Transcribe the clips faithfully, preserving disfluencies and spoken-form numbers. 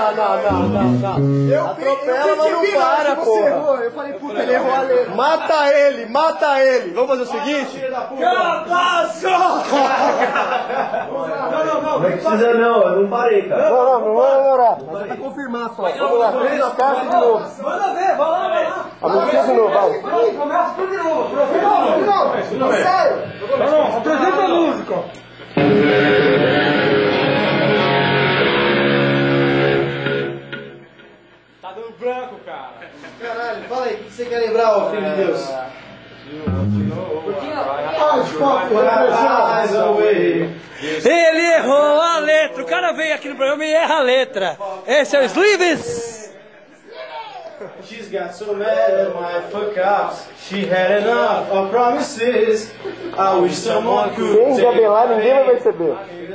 não, não, não, não. Eu atropela, mas não para, porra. Eu falei, puta, ele errou a letra. Mata ele, mata ele. Vamos fazer o seguinte? Cabaço! Não, não, não. Não precisa não, eu não parei, cara. Não, não, não vai demorar. Mas é pra confirmar só. Vamos lá, três na caixa de novo. Manda ver, vai lá, vai lá. A música de novo, vai. Começa tudo de novo. De novo, de novo. Sério? Não, não, apresenta a música. Tá dando branco, cara. Caralho, fala aí, o que você quer lembrar, ó, filho de Deus? Ele errou a letra. O cara veio aqui no programa e erra a letra. Esse é o Sleeves. She's got so mad at my fuck ups. She had enough of promises. I wish someone could. Quem desabelar, ninguém vai perceber.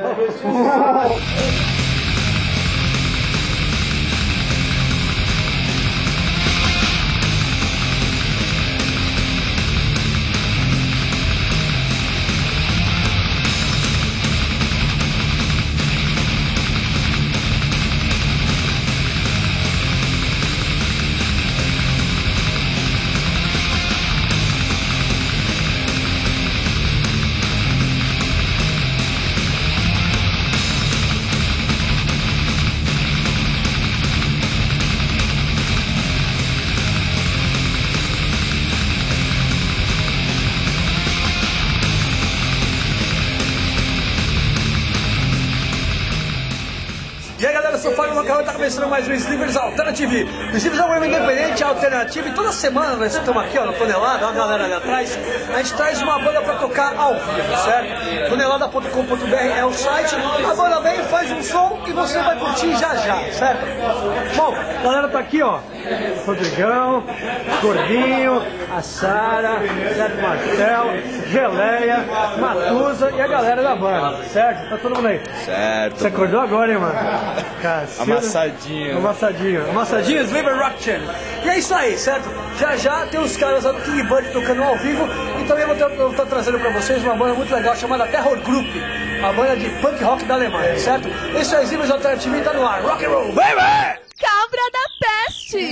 E aí galera, eu sou o Fábio Macarrão e tá começando mais um Sleepers Alternative. O Sleepers é um programa independente, alternativo, e toda semana nós estamos aqui ó, no Tonelada, a galera ali atrás, a gente traz uma banda pra tocar ao vivo, certo? tonelada ponto com ponto br é o site, a banda vem, faz um som e você vai curtir já já, certo? Bom, a galera tá aqui ó, Rodrigão, Gordinho, a Sara, certo? Marcel, Geleia, Matusa e a galera da banda, certo? Tá todo mundo aí? Certo. Você acordou agora, hein, mano? Cacilda. Amassadinho. Amassadinho. Amassadinho, Sleeper Rock Channel. E é isso aí, certo? Já já tem os caras do King Bud tocando ao vivo. E também vou estar trazendo pra vocês uma banda muito legal chamada Terror Group. A banda de punk rock da Alemanha, certo? Esse é o Sleepers Alternative e tá no ar. Rock and roll, baby! Cabra da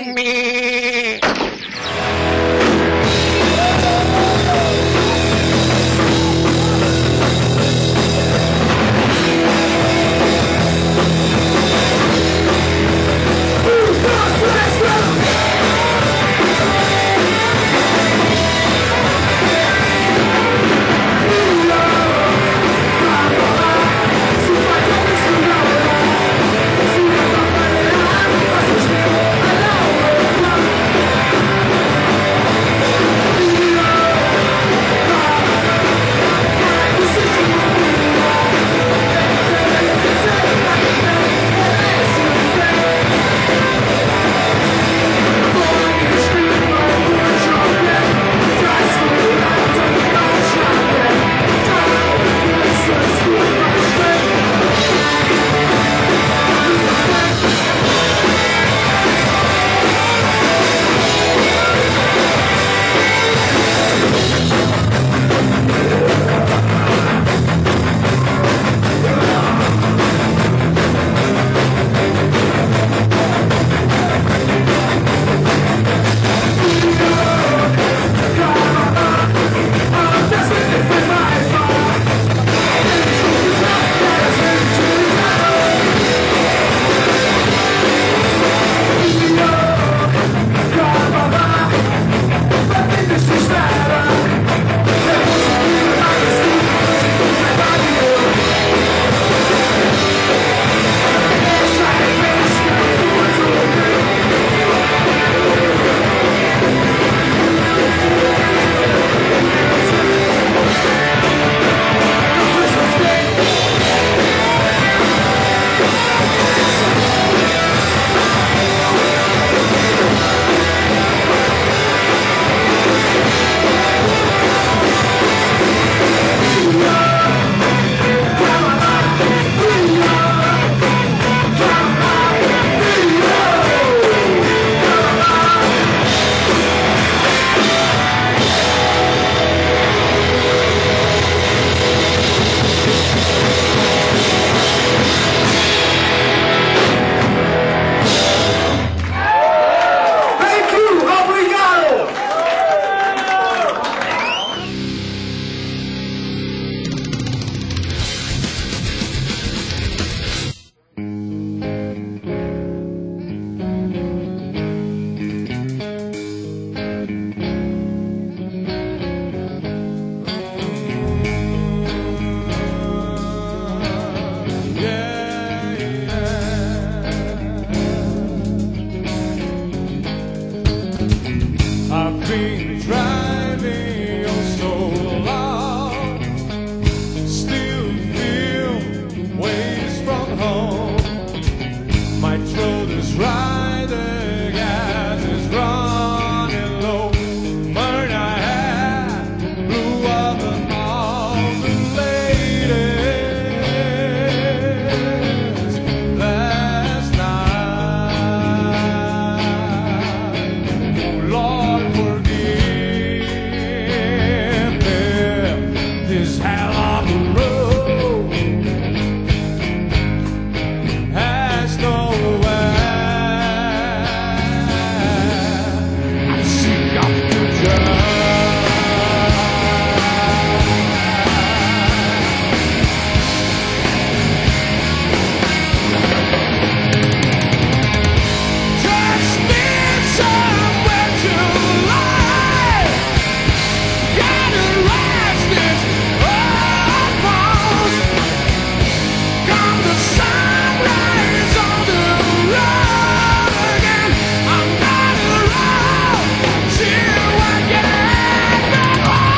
peste! We'll be right back. been driving oh so long, still feel ways from home. My throat is right, the gas is running low. Burn I had, blew up and all the ladies last night. Lord forgive me, this hell of a road has no end. I'm sick of the journey. Just need somewhere to lie. Gotta rest this almost. Come the sunrise on the road again. I'm gonna roll till I get back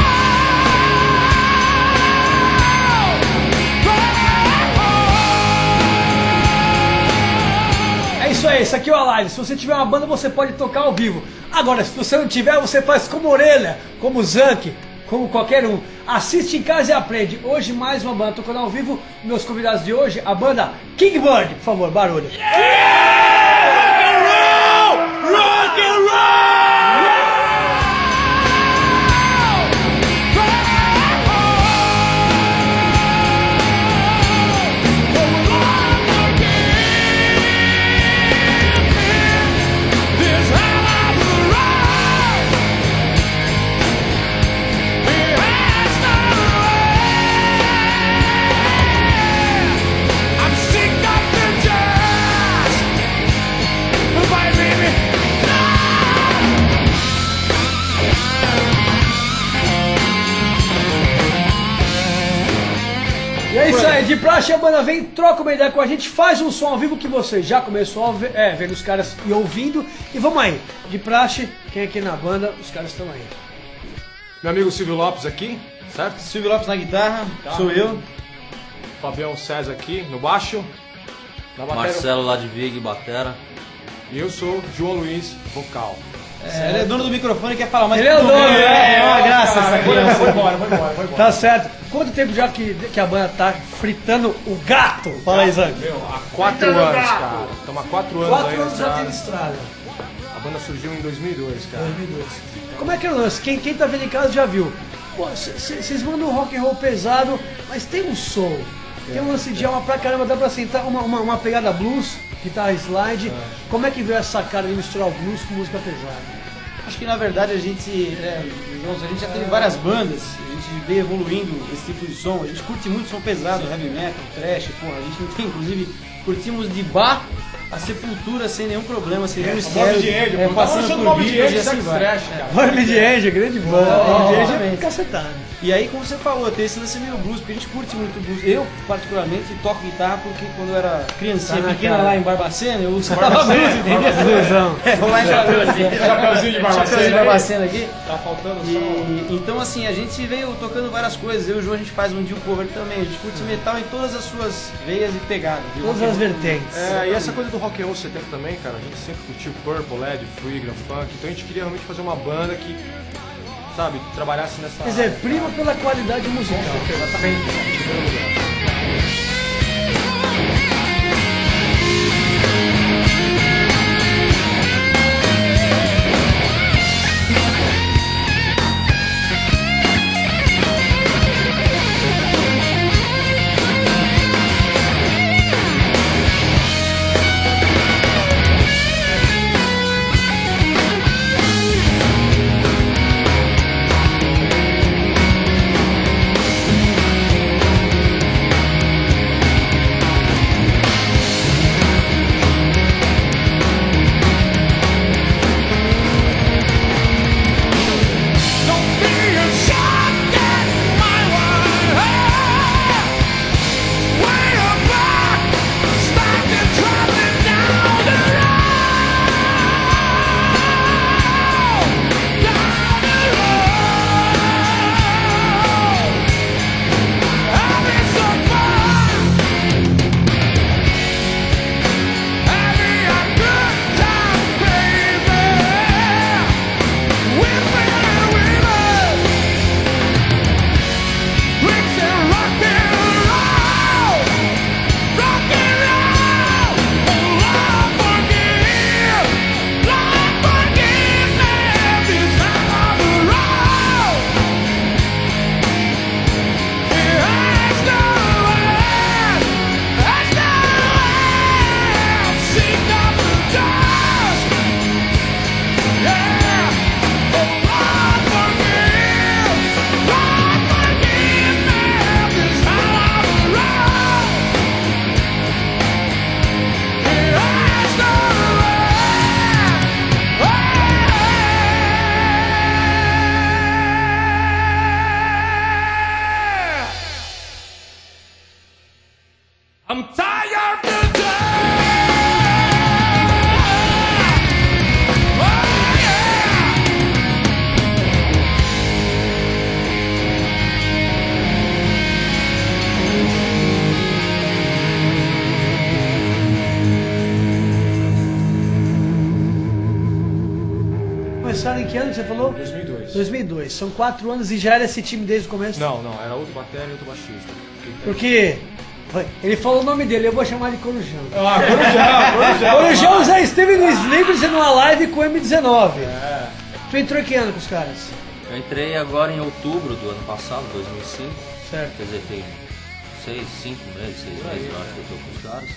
home. É isso aí, isso aqui é o Alive. Se você tiver uma banda, você pode tocar ao vivo. Agora, se você não tiver, você faz como Orelha, como Zank, como qualquer um. Assiste em casa e aprende. Hoje mais uma banda tocando ao vivo. Meus convidados de hoje, a banda King Bird. Por favor, barulho. Rock and roll! This hell of a road, it has no end. I'm sick of the jazz, my baby. E é isso aí, de praxe a banda vem, troca uma ideia com a gente, faz um som ao vivo que você já começou a ver, é, vendo os caras e ouvindo. E vamos aí, de praxe, quem é aqui na banda, os caras estão aí. Meu amigo Silvio Lopes aqui, certo? Silvio Lopes na guitarra, sou eu. Fabião César aqui no baixo. Na bateria. Marcelo lá de Vig, batera. E eu sou João Luiz, vocal. É, ele é dono do microfone e quer falar mais. Ele é o que dono, todo mundo. é. É uma graça essa Foi criança. embora, foi embora, foi embora. Tá certo. Quanto tempo já que, que a banda tá fritando o gato? Fala aí, Zank. Meu, há quatro anos, cara. Estamos há quatro anos Quatro aí na anos já tem estrada. estrada. A banda surgiu em dois mil e dois, cara. dois mil e dois. Como é que é o lance? Quem, quem tá vendo em casa já viu. Vocês mandam um rock and roll pesado, mas tem um soul. Tem um lance de alma pra caramba, dá pra sentar uma, uma, uma pegada blues, guitarra slide. Como é que veio essa cara de misturar o blues com música pesada? Acho que na verdade a gente, é, digamos, a gente já teve várias bandas, a gente veio evoluindo esse tipo de som. A gente curte muito som pesado, heavy metal, thrash, porra, a gente não tem, inclusive, curtimos de bar a Sepultura sem nenhum problema, sem nenhum estéreo, Morbid Angel, é, pô. passando Tava por achando Morbid Beatles e Angel, assim Sex vai. Trash, É. cara. Morbid Angel, grande banda. É, Morbid Angel exatamente. cacetado. E aí, como você falou, tem esse lance meio blues, porque a gente curte muito blues. Eu, particularmente, toco guitarra porque quando eu era criancinha Tá na pequena cara. lá em Barbacena, eu usava blues, entendeu? Blusão. É, vou lá em Barbacena. Chapeuzinho de Barbacena Chapeuzinho de aí. Barbacena aqui. Tá faltando só. E, então assim, a gente veio tocando várias coisas, eu e o João a gente faz um deal cover também, a gente curte metal em todas as suas veias e pegadas. viu? Todas as vertentes. É, e essa coisa do rock and roll setenta também, cara, a gente sempre curtiu Purple, Led, Free, Grand Funk, então a gente queria realmente fazer uma banda que, sabe, trabalhasse nessa... Quer dizer, prima pela qualidade musical. Exatamente, em primeiro lugar. começaram em que ano que você falou? dois mil e dois. dois mil e dois. São quatro anos e já era esse time desde o começo? Não, não, era outro batera e outro baixista. Porque ele falou o nome dele, eu vou chamar de Corujão. Ah, Corujão, Corujão. Corujão já esteve no Sleepers numa live com o M dezenove. É. Tu entrou em que ano com os caras? Eu entrei agora em outubro do ano passado, dois mil e cinco. Certo. Quer dizer, tem seis, cinco meses, seis meses, eu acho que eu tô com os caras.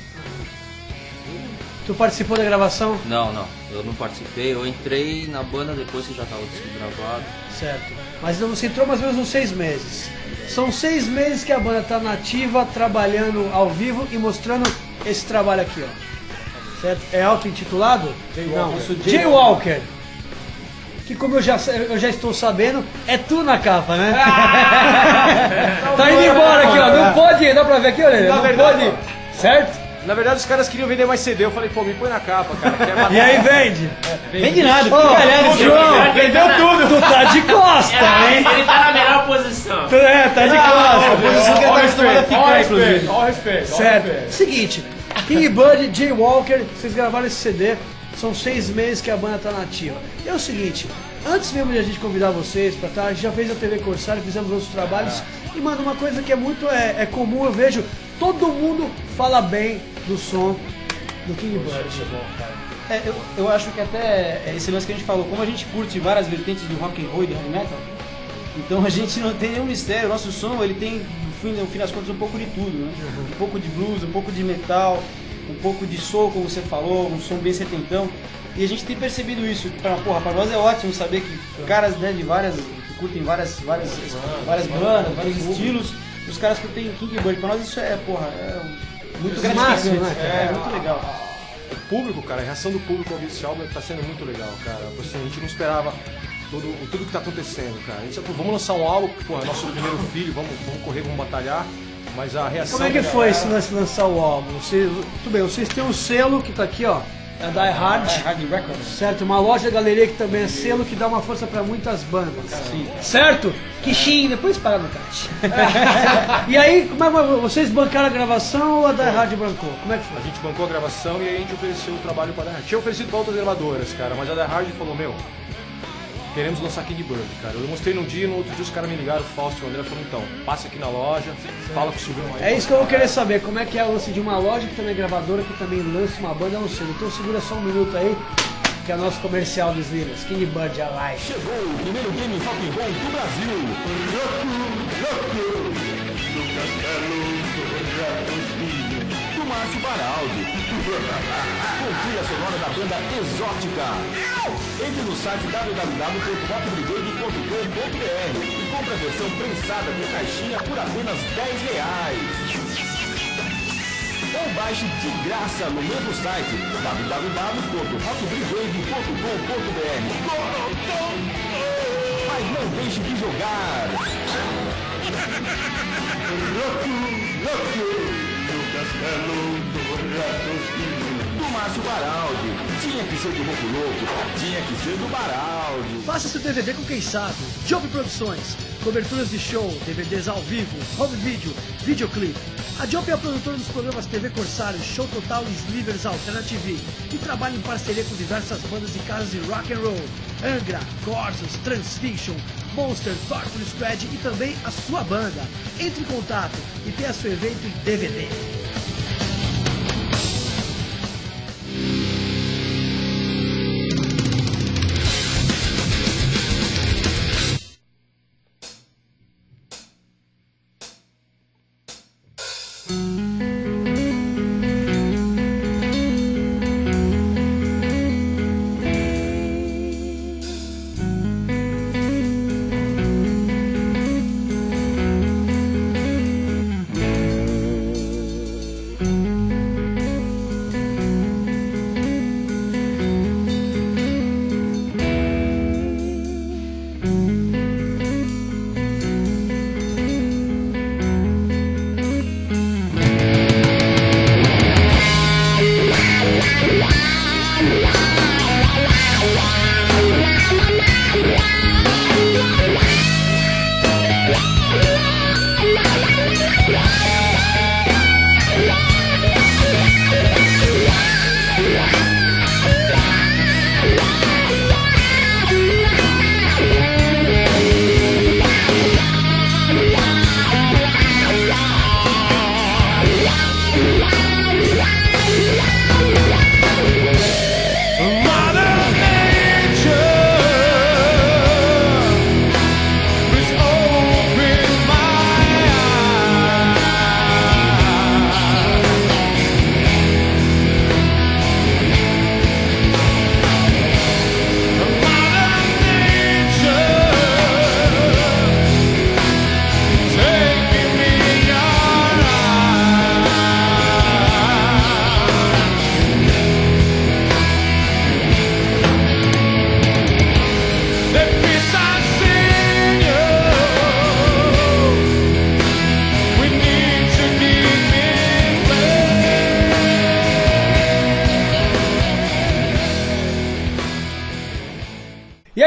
Tu participou da gravação? Não, não, eu não participei. Eu entrei na banda depois que já tava o disco gravado. Certo. Mas então você entrou mais ou menos uns seis meses. São seis meses que a banda tá nativa, trabalhando ao vivo e mostrando esse trabalho aqui, ó. Certo? É auto-intitulado? Não, eu sou Jay Walker. Que como eu já, eu já estou sabendo, é tu na capa, né? Tá indo embora aqui, ó. Não pode, dá pra ver aqui, olha. Não pode. Certo? Na verdade, os caras queriam vender mais C D. Eu falei, pô, me põe na capa, cara. Quer e aí vende? É, vende nada, fica oh, calhado, João. Vendeu tudo. Tu tá de costa, hein? Ele tá na melhor posição. Tu, é, tá de costa. A posição que ele tá acostumado a ficar, inclusive. Ó, respeito. Certo. Seguinte, King Bud, Jay Walker, vocês gravaram esse C D. São seis meses que a banda tá nativa. E é o seguinte, antes mesmo de a gente convidar vocês pra estar, a gente já fez a T V Corsário, fizemos outros trabalhos. E, mano, uma coisa que é muito é, é comum, eu vejo, todo mundo fala bem do som do King Bud. É, eu, eu acho que até é esse lance que a gente falou, como a gente curte várias vertentes do rock and roll e do heavy metal, então a gente não tem nenhum mistério. O nosso som, ele tem, no fim, no fim das contas, um pouco de tudo, né? Um pouco de blues, um pouco de metal, um pouco de soul, como você falou, um som bem setentão. E a gente tem percebido isso, que pra, porra, pra nós é ótimo saber que caras, né, de várias, que curtem várias, várias, várias bandas, vários estilos, os caras curtem King Bud. Pra nós isso é, porra, é muito gratificante, né? É, é muito legal. O público, cara, a reação do público ao ouvir esse álbum tá sendo muito legal, cara. Assim, a gente não esperava tudo, tudo que tá acontecendo, cara. A gente falou, vamos lançar um álbum, pô, é nosso primeiro filho, vamos, vamos correr, vamos batalhar. Mas a reação... Como é que da foi galera... esse lance de lançar o álbum? Vocês, tudo bem, vocês têm um selo que tá aqui, ó. É a Die Hard. Die Hard Records. Certo, uma loja galeria que também é selo que dá uma força pra muitas bandas. Sim. Certo? Kishin, depois para no caixa. E aí, como é, vocês bancaram a gravação ou a Die Hard bancou? Como é que foi? A gente bancou a gravação e aí a gente ofereceu o trabalho pra Die Hard. Tinha oferecido pra outras gravadoras, cara, mas a Die Hard falou, meu, queremos lançar King Bud, cara. Eu mostrei num dia e no outro dia os caras me ligaram, o Fausto e o André falaram, então, passa aqui na loja, fala com o Silvio aí. É isso que eu vou querer saber, como é que é o lance de uma loja que também é gravadora, que também lança uma banda, eu não sei. Então segura só um minuto aí, que é o nosso comercial dos livros, King Bud Alive. Chegou o primeiro game rock and roll do Brasil. Do Castelo do Ratos do Márcio Baraldi. Com trilha sonora da banda Exótica. Entre no site w w w ponto rock brigade ponto com ponto b r e compre a versão prensada com caixinha por apenas dez reais. Ou baixe de graça no mesmo site w w w ponto rock brigade ponto com ponto b r. Mas não deixe de jogar. Rock, rock, no Castelo do Ratos do Márcio Baraldi. Tinha que ser do Louco Louco, tinha que ser do Baraldi. Faça seu D V D com quem sabe. Job Produções, coberturas de show, D V Ds ao vivo, home video, videoclipe. A Job é a produtora dos programas T V Corsário, Show Total e Slivers Alternative e trabalha em parceria com diversas bandas e casas de rock and roll. Angra, Corsos, Transfiction, Monster, Torture Squad e também a sua banda. Entre em contato e tenha seu evento em D V D.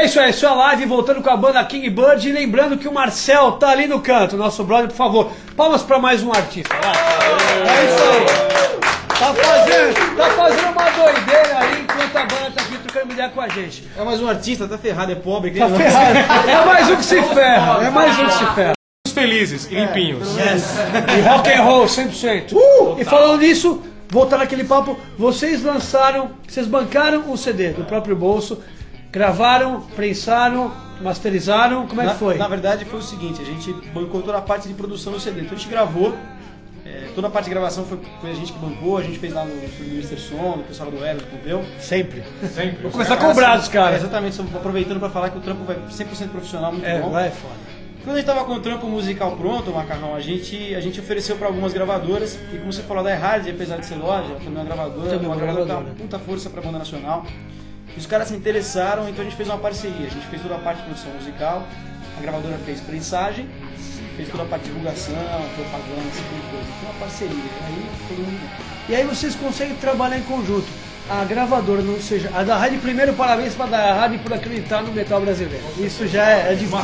é isso aí, isso é a live, voltando com a banda King Bird. E lembrando que o Marcel tá ali no canto, nosso brother, por favor. Palmas pra mais um artista. Vai. É isso aí. Tá fazendo, tá fazendo uma doideira aí enquanto a banda tá aqui trocando uma ideia com a gente. É mais um artista, tá ferrado, é pobre. Tá ferrado. É mais um que se ferra, é mais um que se ferra. Felizes e limpinhos. Yes. E rock and roll, cem por cento. Uh, e falando nisso, voltar naquele papo, vocês lançaram, vocês bancaram o C D do próprio bolso, gravaram, prensaram, masterizaram, como é na, que foi? Na verdade foi o seguinte, a gente bancou toda a parte de produção do C D, então a gente gravou, é, toda a parte de gravação foi, foi a gente que bancou, a gente fez lá no estúdio do mister Som, do pessoal do Eros, entendeu? Sempre. Sempre. Vou começar a cobrar dos caras. É, exatamente, aproveitando para falar que o trampo vai cem por cento profissional, muito É, bom. vai, é foda. Quando a gente tava com o trampo musical pronto, o Macarrão, a gente, a gente ofereceu para algumas gravadoras, e como você falou da Hard, apesar de ser loja, também é uma gravadora, Também uma uma gravadora que dá gravadora. uma puta força pra banda nacional. E os caras se interessaram, então a gente fez uma parceria, a gente fez toda a parte de produção musical, a gravadora fez prensagem, fez toda a parte de divulgação, propaganda, esse tipo de coisa. Foi uma parceria, e aí todo mundo... E aí vocês conseguem trabalhar em conjunto. A gravadora, não seja a da Rádio, primeiro parabéns para a Rádio por acreditar no metal brasileiro. Isso já é, é difícil.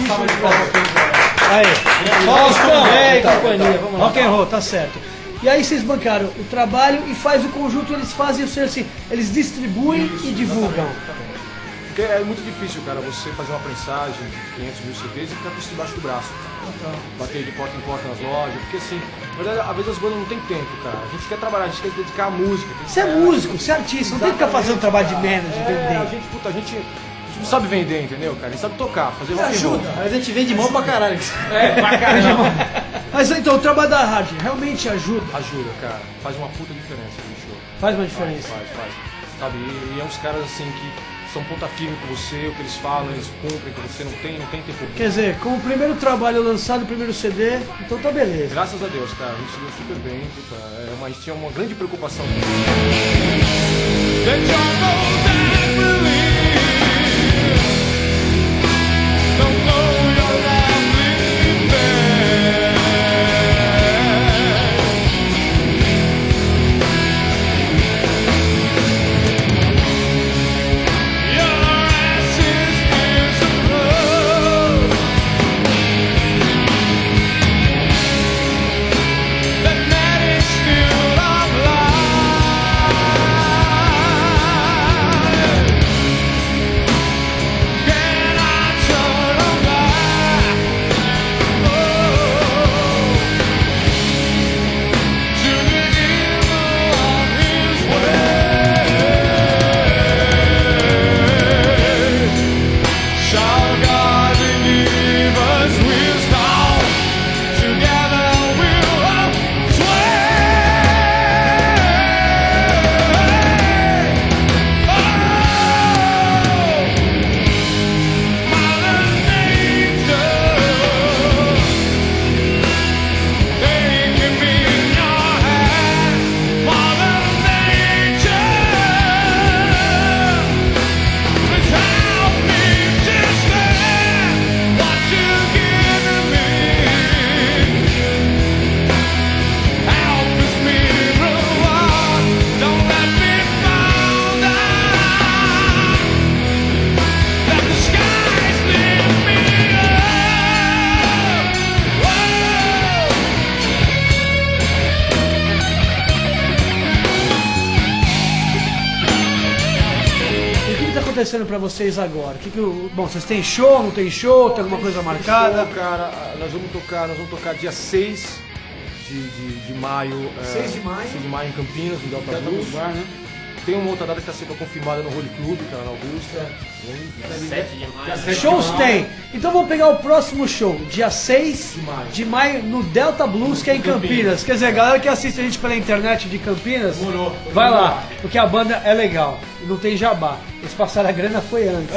Aí, Faustão, é, tá, companhia, vamos lá. rock and roll, tá certo. E aí vocês bancaram o trabalho e faz o conjunto, eles fazem o ser assim, eles distribuem e divulgam. Porque é muito difícil, cara, você fazer uma prensagem de quinhentos mil C Ds e ficar com isso debaixo do braço. Bater de porta em porta nas lojas, porque assim, na verdade, às vezes as bandas não tem tempo, cara. A gente quer trabalhar, a gente quer se dedicar à música. Você é músico, você é artista, não tem que ficar fazendo trabalho de manager, É, a vender. gente, puta, a gente, a gente não sabe vender, entendeu, cara? A gente sabe tocar, fazer rock and roll. Ajuda. Mas a gente vende mão pra caralho. É, pra caramba. Mas então, o trabalho da rádio realmente ajuda, Ajuda, cara. Faz uma puta diferença no show. faz uma diferença. Faz, faz. Sabe, e, e é uns caras assim que são ponta firme com você, o que eles falam, eles cumprem, que você não tem, não tem tempo. Quer dizer, com o primeiro trabalho lançado, o primeiro C D, então tá beleza. Graças a Deus, cara, a gente se deu super bem, puta, é uma, a gente tinha uma grande preocupação com acontecendo pra vocês agora? Que que o, bom, vocês têm show, não tem show? Tem alguma coisa marcada? Show, cara, nós vamos tocar, nós vamos tocar dia seis de, de, de maio. seis de maio? seis de maio em Campinas, no Delta Delta Blues. Blues Bar, né? Tem uma outra data que está sendo confirmada no Holy Club, cara, na Augusta. sete de maio. Shows tem. Então vamos pegar o próximo show, dia seis de maio, no Delta Blues, que é em Campinas. Quer dizer, a galera que assiste a gente pela internet de Campinas, vai lá, porque a banda é legal. E não tem jabá. Eles passaram a grana foi antes.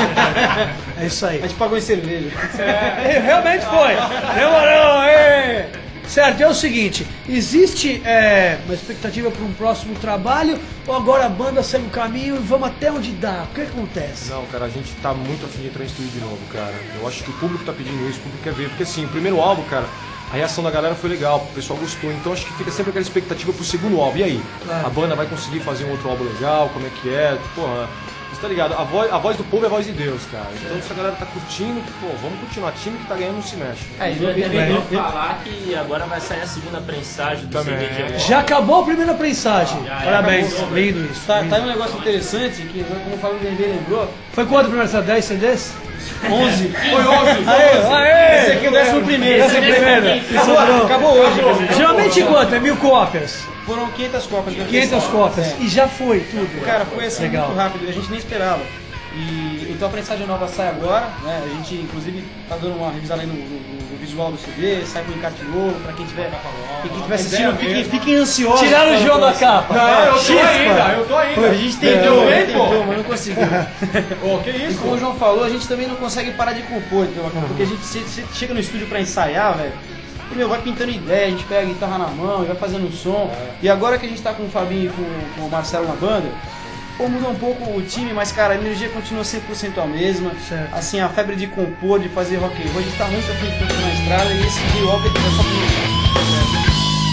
É isso aí. A gente pagou em cerveja. É, realmente foi. Demorou, é. Certo, é o seguinte, existe é, uma expectativa para um próximo trabalho ou agora a banda segue o caminho e vamos até onde dá? O que acontece? Não, cara, a gente tá muito afim de entrar em estúdio de novo, cara. Eu acho que o público tá pedindo isso, o público quer ver. Porque assim, o primeiro álbum, cara, a reação da galera foi legal, o pessoal gostou. Então acho que fica sempre aquela expectativa pro segundo álbum. E aí? Claro. A banda vai conseguir fazer um outro álbum legal? Como é que é? Porra, Você tá ligado? A voz, a voz do povo é a voz de Deus, cara. Então se a galera tá curtindo, pô, vamos continuar. Time que tá ganhando não se mexe. É, Eu e- também e- vou e- falar que agora vai sair a segunda prensagem do Também. C D de Já acabou a primeira prensagem. Já, Parabéns, acabou. lindo isso. Tá, lindo. tá aí um negócio interessante que, como o Fábio Bebê lembrou, Foi quanto a primeira prensagem? dez C Ds? onze. Foi onze! Aê, Aê! Esse aqui é o décimo primeiro. Esse é o primeiro. Acabou, acabou hoje. quer dizer, Geralmente quanto? É mil cópias? Foram quinhentas cópias. né? quinhentas cópias. É. E já foi tudo. Cara, foi assim Legal. muito rápido, a gente nem esperava. E, então a prensagem nova sai agora, né? A gente inclusive tá dando uma revisada aí no, no- no visual do C D, sai com encarte novo, pra quem tiver, quem tiver assistindo, fiquem, fiquem ansiosos. Tiraram o João da capa. Não, eu tô Chispa. ainda, eu tô ainda. A gente tentou, Vem, pô. tentou, mas não conseguiu. Ô, que E isso? como o João falou, a gente também não consegue parar de compor, entendeu? Porque a gente se- se chega no estúdio pra ensaiar, velho, e meu, vai pintando ideia, a gente pega a guitarra na mão e vai fazendo um som. E agora que a gente tá com o Fabinho e com, com o Marcelo na banda, pô, mudou um pouco o time, mas cara, a energia continua cem por cento a mesma. Certo. Assim, a febre de compor, de fazer rock and roll, a gente tá muito afim de continuar na estrada e esse J-Walker é só começar.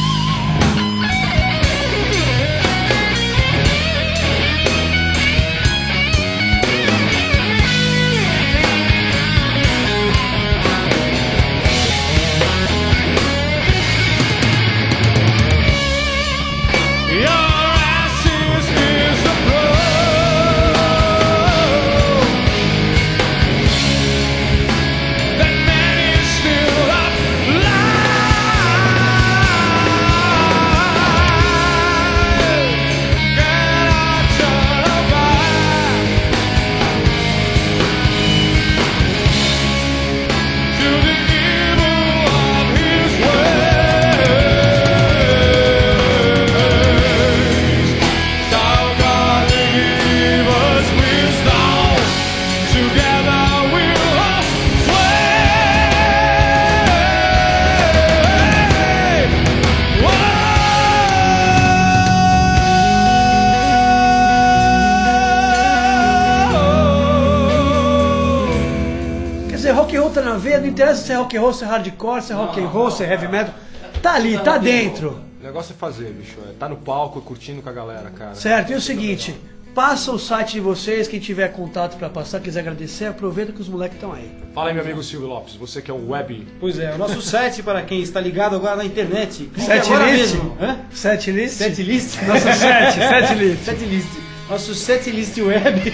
Quer dizer, rock and roll tá na veia, não interessa se é rock and roll, se é hardcore, se é rock and roll, se é heavy metal. Tá ali, tá dentro. O negócio é fazer, bicho. É tá no palco, curtindo com a galera, cara. Certo? E o seguinte, passa o site de vocês, quem tiver contato pra passar, quiser agradecer, aproveita que os moleques estão aí. Fala aí, meu amigo Silvio Lopes, você que é o web. Pois é, o nosso site, para quem está ligado agora na internet, clique Sete agora list? mesmo. Hã? Sete list? Sete list? Nosso sete, sete list. Sete list. Nosso set list web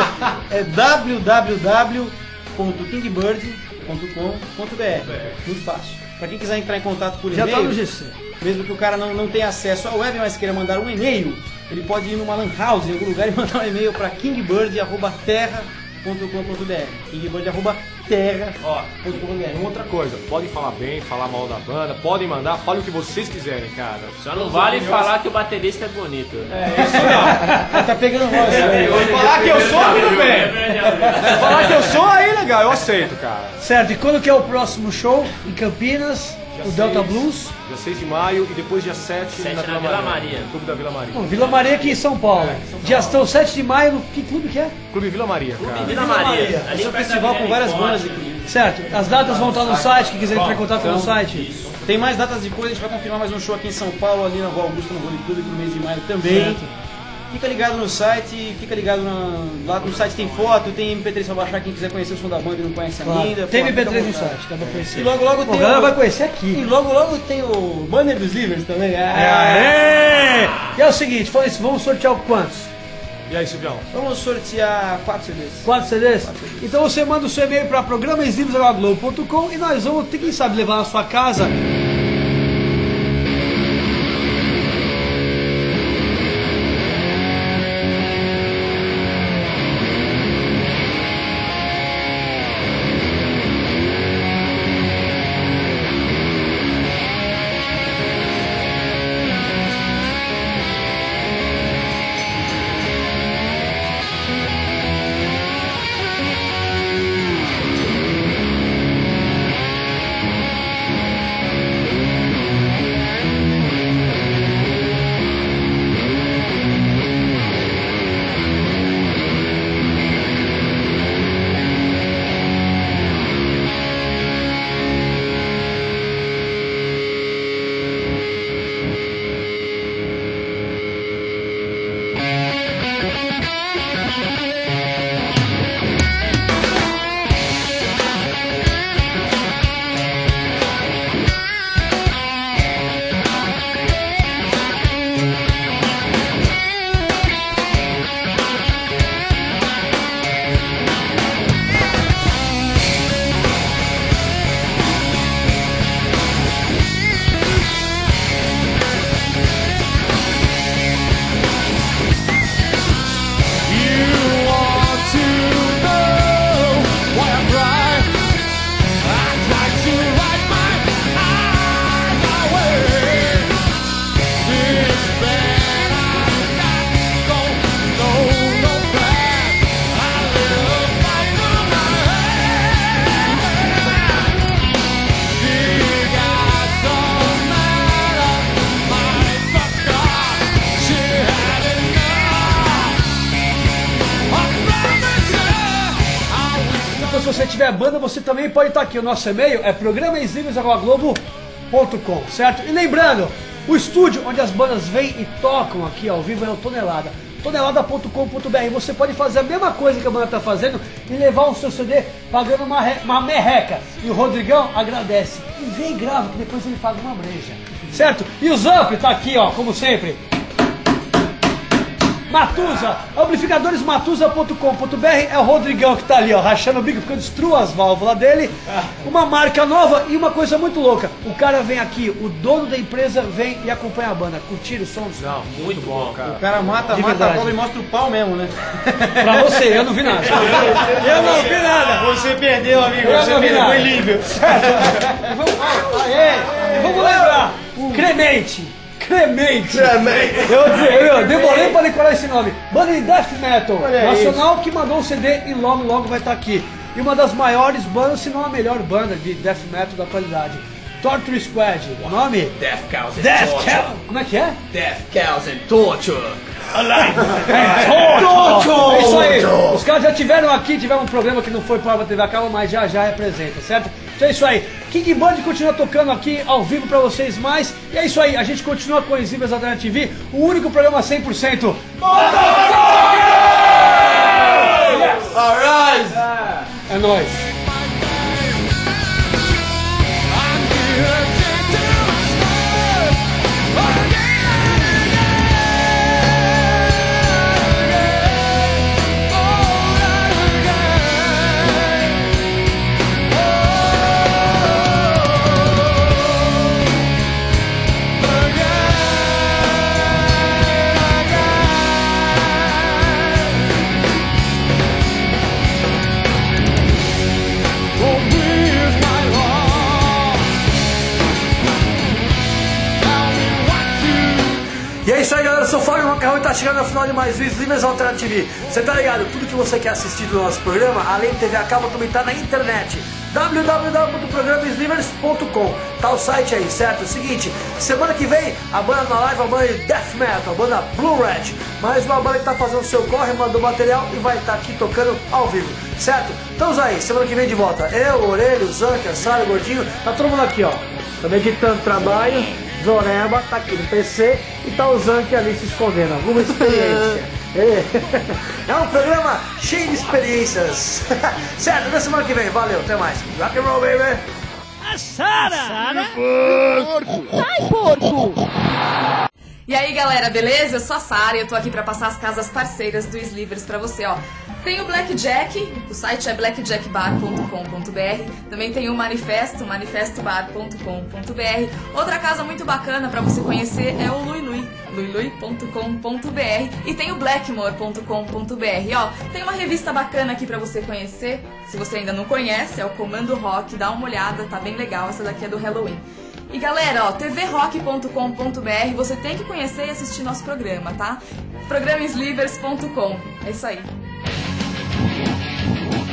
é w w w ponto kingbird ponto com ponto b r. Muito fácil. Para quem quiser entrar em contato por Já e-mail, tá no G C. mesmo que o cara não, não tenha acesso à web, mas queira mandar um e-mail, ele pode ir numa lan house em algum lugar e mandar um e-mail para kingbird arroba terra ponto com ponto b r. kingbird arroba terra ponto com ponto b r. Uma outra coisa, podem falar bem, falar mal da banda, podem mandar, falem o que vocês quiserem, cara. Só não vale falar que o baterista é bonito. Tá pegando voz, né? Falar que eu sou, tudo bem. Falar que eu sou, aí legal, eu aceito, cara. Certo, e quando que é o próximo show? Em Campinas, o Delta Blues. Dia seis de maio e depois dia sete, Sete na, na Vila Maria. Clube da Vila Maria. Bom, Vila Maria aqui em São Paulo. Dia estão sete de maio, no que clube que é? Clube Vila Maria, cara. Vila Maria. Ali Esse é um perto da festival com Avenida várias Fonte. bandas, inclusive. Certo, as datas vão estar no site, quem quiser entrar em contato no site. Tem mais datas depois, a gente vai confirmar mais um show aqui em São Paulo, ali na Rua Augusta, no Rony Clube, no mês de maio também. Certo. Fica ligado no site, fica ligado na, lá no site tem foto, tem M P três pra baixar, quem quiser conhecer o som da banda e não conhece Claro. ainda. Tem pô, M P três no fica à vontade. site, dá pra conhecer. E logo logo Bom, tem a galera o- vai conhecer E aqui. logo logo tem o banner dos Livers também. Ah, Aê! E é o seguinte, fala isso, vamos sortear quantos? E aí, Silvião? Vamos sortear quatro C Ds. Quatro C Ds? Então você manda o seu e-mail para programaslivres arroba globo ponto com e nós vamos, quem sabe, levar na sua casa você tiver banda, você também pode estar aqui. O nosso e-mail é programa slivers arroba globo ponto com, certo? E lembrando, o estúdio onde as bandas vêm e tocam aqui ao vivo é o Tonelada. tonelada ponto com ponto br. Você pode fazer a mesma coisa que a banda está fazendo e levar o seu C D pagando uma, re... uma merreca. E o Rodrigão agradece. E vem e grava, que depois ele paga uma breja. Certo? E o Zamp tá aqui, ó, como sempre. Matusa, amplificadores matusa ponto com ponto br. É o Rodrigão que tá ali, ó, rachando o bico porque eu destruo as válvulas dele. Uma marca nova e uma coisa muito louca. O cara vem aqui, o dono da empresa vem e acompanha a banda. Curtir o som do som. Não, muito bom, cara. O cara mata, De mata a verdade. cobra e mostra o pau mesmo, né? Pra você, eu não vi nada. Eu não vi nada. Você perdeu, amigo. Eu Você não vi perdeu. nada. Foi livre. E vamos, ah, aê, e vamos lembrar, Cremente. Cremente. Eu, eu, eu demorei pra decorar esse nome. Banda de Death Metal Olha nacional que mandou o C D e logo logo vai estar aqui. E uma das maiores bandas, se não a melhor banda de Death Metal da atualidade. Torture Squad. O nome? Death Cows and Death Torture. Cow. Como é que é? Death Cows and Torture. É isso aí. Os caras já tiveram aqui, tiveram um programa que não foi para a T V a cabo, mas já já representa, certo? Então é isso aí. King Band continua tocando aqui ao vivo pra vocês mais. E é isso aí. A gente continua com os Exhibers Alternative T V, o único programa cem por cento. Alright! É nóis. E é isso aí, galera. Eu sou o Fábio Macarrão e tá chegando ao final de mais um Slivers Alternative T V. Você tá ligado? Tudo que você quer assistir do nosso programa, além de T V a cabo, também tá na internet. w w w ponto programa slivers ponto com. Tá o site aí, certo? É o seguinte, semana que vem, a banda na live, a banda de Death Metal, a banda Blue Red. Mais uma banda que tá fazendo seu corre, mandou material e vai estar aqui tocando ao vivo, certo? Estamos aí, semana que vem de volta. Eu, o Orelho, o Zanca, a Sara, o Gordinho, tá todo mundo aqui, ó. Também editando trabalho, Zoreba tá aqui no P C e tá o Zanca ali se escondendo. Alguma experiência. É. É um programa cheio de experiências. Certo, até semana que vem. Valeu, até mais. Rock and roll, baby. A Sara! Sara? Sai, porco! E aí, galera, beleza? Eu sou a Sara e eu tô aqui pra passar as casas parceiras do Slivers pra você, ó. Tem o Blackjack, o site é blackjack bar ponto com ponto br. Também tem o Manifesto, manifesto bar ponto com ponto br. Outra casa muito bacana pra você conhecer é o Lui Lui, lui lui ponto com ponto br. E tem o blackmore ponto com ponto br. Ó, tem uma revista bacana aqui pra você conhecer. Se você ainda não conhece, é o Comando Rock. Dá uma olhada, tá bem legal. Essa daqui é do Halloween. E galera, ó, t v rock ponto com ponto br, você tem que conhecer e assistir nosso programa, tá? programa slivers ponto com. É isso aí.